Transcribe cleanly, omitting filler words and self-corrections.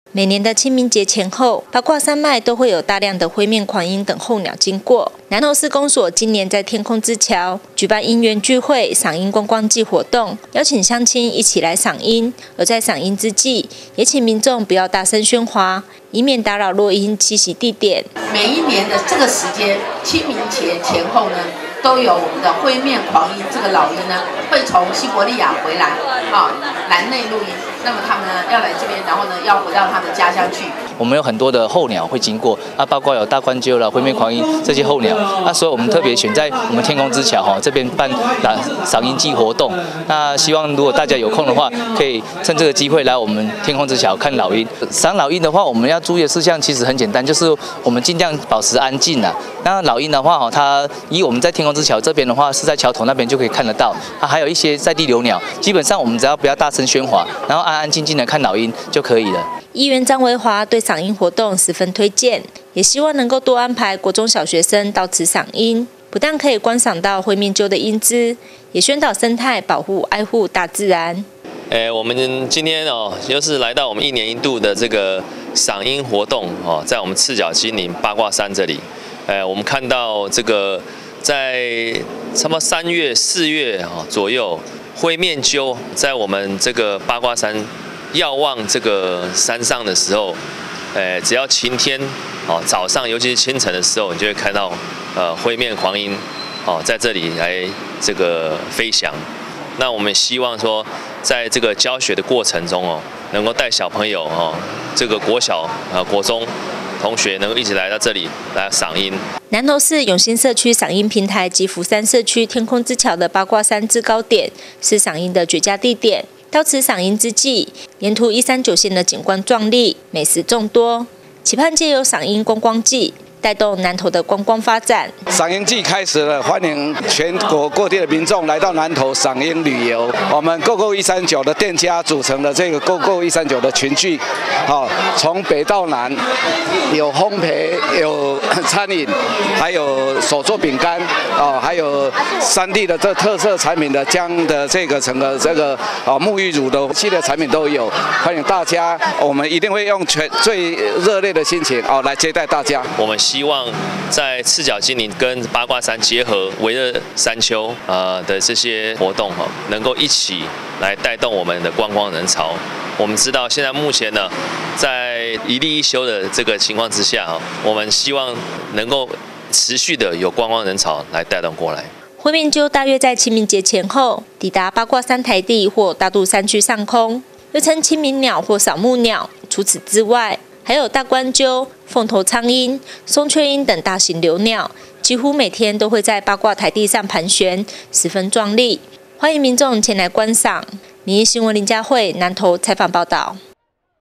每年的清明节前后，八卦山脉都会有大量的灰面鹳鹰等候鸟经过。南投市公所今年在天空之桥举办鹰园聚会、赏鹰观光季活动，邀请乡亲一起来赏鹰。而在赏鹰之际，也请民众不要大声喧哗，以免打扰落鹰栖息地点。 每一年的这个时间，清明节前后呢，都有我们的灰面鹳鹰这个老鹰呢，会从西伯利亚回来，南内露营。那么他们呢要来这边，然后呢要回到他们的家乡去。 我们有很多的候鸟会经过，包括有大冠鸠啦、灰面鹳鹰这些候鸟，所以我们特别选在我们天空之桥这边办赏鹰季活动。那希望如果大家有空的话，可以趁这个机会来我们天空之桥看老鹰。赏老鹰的话，我们要注意的事项其实很简单，就是我们尽量保持安静啊。那老鹰的话，它以我们在天空之桥这边的话，是在桥头那边就可以看得到。还有一些在地留鸟，基本上我们只要不要大声喧哗，然后安安静静的看老鹰就可以了。 议员张维华对赏鹰活动十分推荐，也希望能够多安排国中小学生到此赏鹰，不但可以观赏到灰面鸠的英姿，也宣导生态保护、爱护大自然。 我们今天又是来到我们1年1度的这个赏鹰活动在我们赤脚精灵八卦山这里。我们看到这个在差不多3月、4月左右，灰面鸠在我们这个八卦山遥望这个山上的时候，只要晴天早上尤其是清晨的时候，你就会看到灰面鹳鹰在这里来这个飞翔。那我们希望说，在这个教学的过程中能够带小朋友这个国小国中同学能够一起来到这里来赏鹰。 南投市永兴社区赏鹰平台及福山社区天空之桥的八卦山制高点是赏鹰的绝佳地点。到此赏鹰之际，沿途139线的景观壮丽，美食众多，期盼借由赏鹰观光季，带动南投的观光发展。 赏鹰季开始了，欢迎全国各地的民众来到南投赏鹰旅游。我们 GoGo 139的店家组成的这个 GoGo 139的群聚，从北到南，有烘焙，有餐饮，还有手做饼干，还有3地的这特色产品的姜的这个整个这个沐浴乳的系列产品都有，欢迎大家，我们一定会用最热烈的心情来接待大家。 我们希望在赤脚精灵跟八卦山结合，围着山丘的这些活动能够一起来带动我们的观光人潮。我们知道现在目前呢，在一例一休的这个情况之下我们希望能够持续的有观光人潮来带动过来。 灰面鸠大约在清明节前后抵达八卦山台地或大肚山区上空，又称清明鸟或扫墓鸟。除此之外，还有大冠鸠、凤头苍鹰、松雀鹰等大型留鸟，几乎每天都会在八卦台地上盘旋，十分壮丽。欢迎民众前来观赏。民意新闻林佳慧南投采访报道。